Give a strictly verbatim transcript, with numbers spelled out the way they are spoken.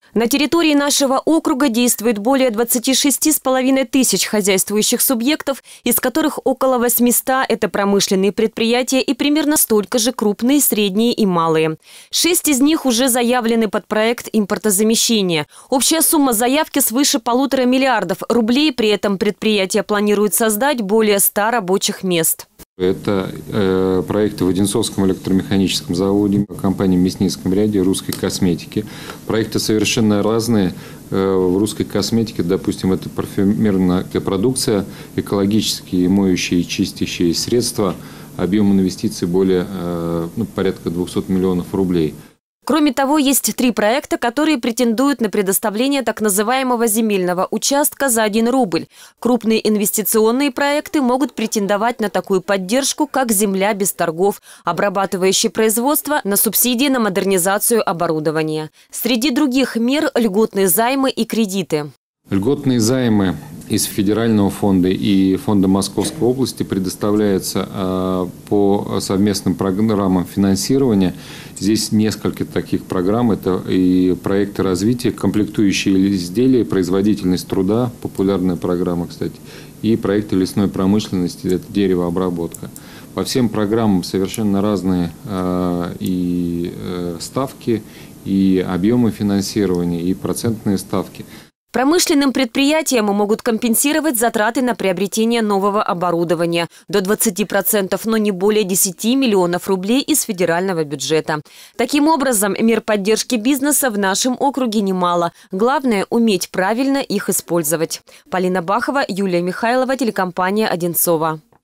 На территории нашего округа действует более двадцати шести с половиной тысяч хозяйствующих субъектов, из которых около восьмисот – это промышленные предприятия и примерно столько же крупные, средние и малые. Шесть из них уже заявлены под проект импортозамещения. Общая сумма заявки свыше полутора миллиардов рублей, при этом предприятия планируют создать более ста рабочих мест. Это э, проекты в Одинцовском электромеханическом заводе, компании в Мясницком ряде, русской косметики. Проекты совершенно разные. Э, в русской косметике, допустим, это парфюмерная продукция, экологические моющие и чистящие средства, объем инвестиций более э, ну, порядка двухсот миллионов рублей. Кроме того, есть три проекта, которые претендуют на предоставление так называемого земельного участка за один рубль. Крупные инвестиционные проекты могут претендовать на такую поддержку, как земля без торгов, обрабатывающие производство, на субсидии на модернизацию оборудования. Среди других мер – льготные займы и кредиты. Льготные займы из федерального фонда и фонда Московской области предоставляются по совместным программам финансирования. Здесь несколько таких программ. Это и проекты развития, комплектующие изделия, производительность труда, популярная программа, кстати, и проекты лесной промышленности, это деревообработка. По всем программам совершенно разные и ставки, и объемы финансирования, и процентные ставки. Промышленным предприятиям могут компенсировать затраты на приобретение нового оборудования до двадцати процентов, но не более десяти миллионов рублей из федерального бюджета. Таким образом, мер поддержки бизнеса в нашем округе немало. Главное – уметь правильно их использовать. Полина Бахова, Юлия Михайлова, телекомпания «Одинцова».